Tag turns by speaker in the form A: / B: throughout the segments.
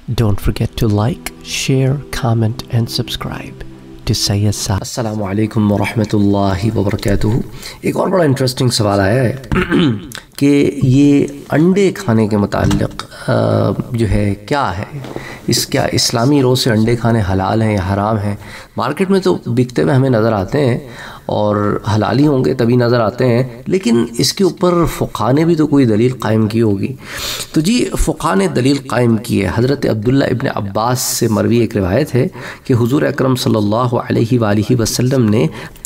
A: Don't forget to like, share, comment and subscribe to Syed Saad.
B: السلام علیکم ورحمۃ اللہ وبرکاتہ. ایک اور بڑا انٹرسٹنگ سوال آیا ہے کہ یہ انڈے کھانے کے متعلق جو ہے کیا ہے، کیا اسلامی رو سے انڈے کھانے حلال ہیں یا حرام ہیں؟ مارکیٹ میں تو بکتے ہوئے ہمیں نظر آتے ہیں اور حلال ہی ہوں گے تبھی نظر آتے ہیں، لیکن اس کے اوپر فقہاء نے بھی تو کوئی دلیل قائم کی ہوگی. تو جی فقہاء نے دلیل قائم کی ہے. حضرت عبداللہ ابن عباس سے مروی ایک روایت ہے کہ حضور اکرم صلی اللہ علیہ وآلہ وسلم نے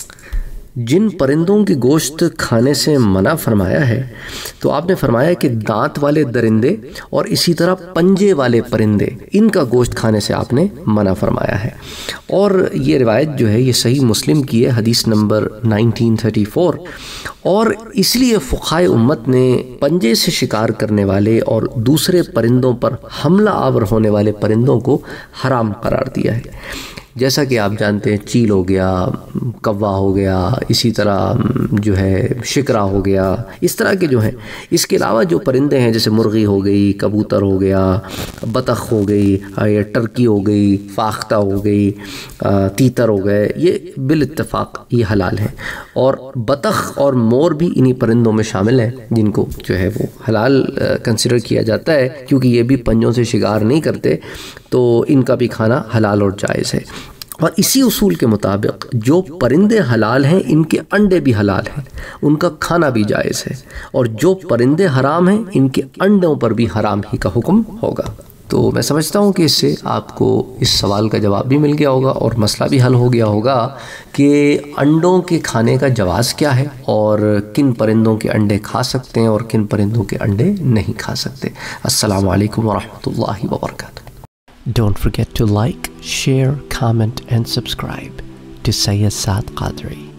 B: جن پرندوں کی گوشت کھانے سے منع فرمایا ہے تو آپ نے فرمایا کہ دانت والے درندے اور اسی طرح پنجے والے پرندے، ان کا گوشت کھانے سے آپ نے منع فرمایا ہے. اور یہ روایت جو ہے یہ صحیح مسلم کی ہے، حدیث نمبر 1934. اور اس لیے فقہائے امت نے پنجے سے شکار کرنے والے اور دوسرے پرندوں پر حملہ آور ہونے والے پرندوں کو حرام قرار دیا ہے. جیسا کہ آپ جانتے ہیں چیل ہو گیا، کوا ہو گیا، اسی طرح جو ہے شکرا ہو گیا، اس طرح کے جو ہیں. اس کے علاوہ جو پرندے ہیں جیسے مرغی ہو گئی، کبوتر ہو گیا، بطخ ہو گئی، ٹرکی ہو گئی، فاختہ ہو گئی، تیتر ہو گئے، یہ بالاتفاق یہ حلال ہیں. اور بطخ اور مور بھی انہی پرندوں میں شامل ہیں جن کو جو ہے وہ حلال کنسیڈر کیا جاتا ہے، کیونکہ یہ بھی پنجوں سے شکار نہیں کرتے تو ان کا بھی کھانا حلال اور جائز ہے. اور اسی اصول کے مطابق جو پرندے حلال ہیں ان کے انڈے بھی حلال ہیں، ان کا کھانا بھی جائز ہے. اور جو پرندے حرام ہیں ان کے انڈوں پر بھی حرام ہی کا حکم ہوگا. تو میں سمجھتا ہوں کہ اس سے آپ کو اس سوال کا جواب بھی مل گیا ہوگا اور مسئلہ بھی حل ہو گیا ہوگا کہ انڈوں کے کھانے کا جواز کیا ہے اور کن پرندوں کے انڈے کھا سکتے ہیں اور کن پرندوں کے انڈے نہیں کھا سکتے. السلام علیکم ورحمۃ اللہ وبرکاتہ.
A: Don't forget to like, share, comment and subscribe to Syed Saad Qadri.